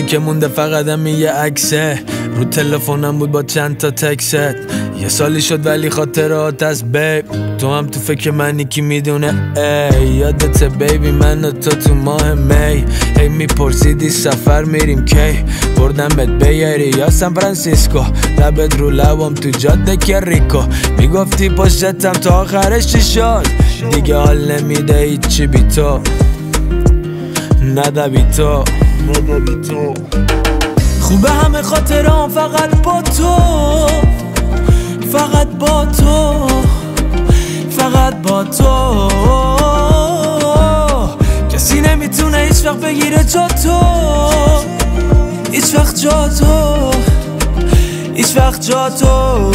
که مونده فقط همین یه عکسه، رو تلفنم بود با چند تا تکست. یه سالی شد ولی خاطرات از بیب، تو هم تو فکر منی کی میدونه. ای یادت بیبی من و تو ماه می، هی میپرسیدی سفر میریم کی، بردمت بیاری یا سان فرانسیسکو، لبت رو لبم تو جاده که ریکو، میگفتی پشتم تا آخرش چی شد، دیگه حال نمیده هیچی بی تو، نده بی تو. خوبه همه خاطرام فقط با تو، فقط با تو، فقط با تو. کسی نمیتونه هیچ وقت بگیره جا تو، هیچ وقت جا تو، هیچ وقت جا تو.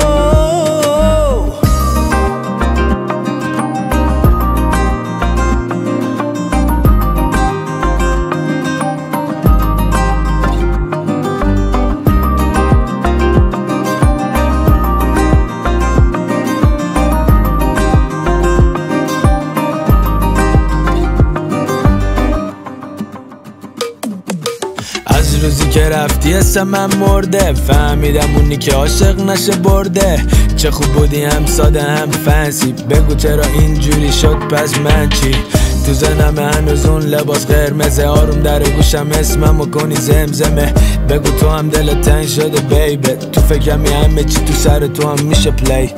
از روزی که رفتی اسم من مرده، فهمیدم اونی که عاشق نشه برده. چه خوب بودی هم ساده هم فنسی، بگو چرا اینجوری شد پس من چی؟ تو زنم هنوز اون لباس قرمزه، آروم در گوشم اسممو کنی زمزمه، بگو تو هم دل تنگ شده بیبه، تو فکرمی همه چی تو سر تو هم میشه پلی.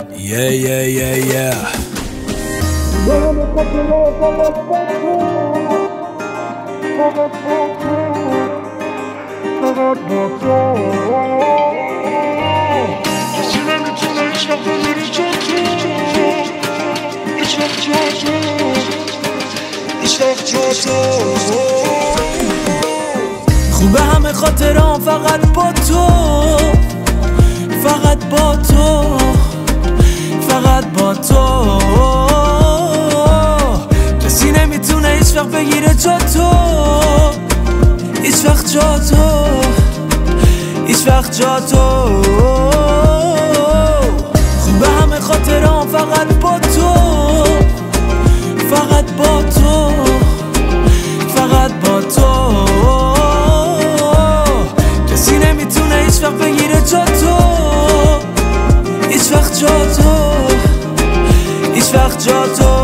خوبه همه خاطرام فقط با تو، فقط با تو، فقط با تو. کسی نمیتونه هیچ وقت بگیره جا تو، هیچ وقت جا تو، هیچ وقت جا تو. خوبه همه خاطرام فقط با تو، فقط با تو، فقط با تو. کسی نمیتونه هیچ وقت بگیره جا تو، هیچ وقت جا تو، هیچ وقت جا تو.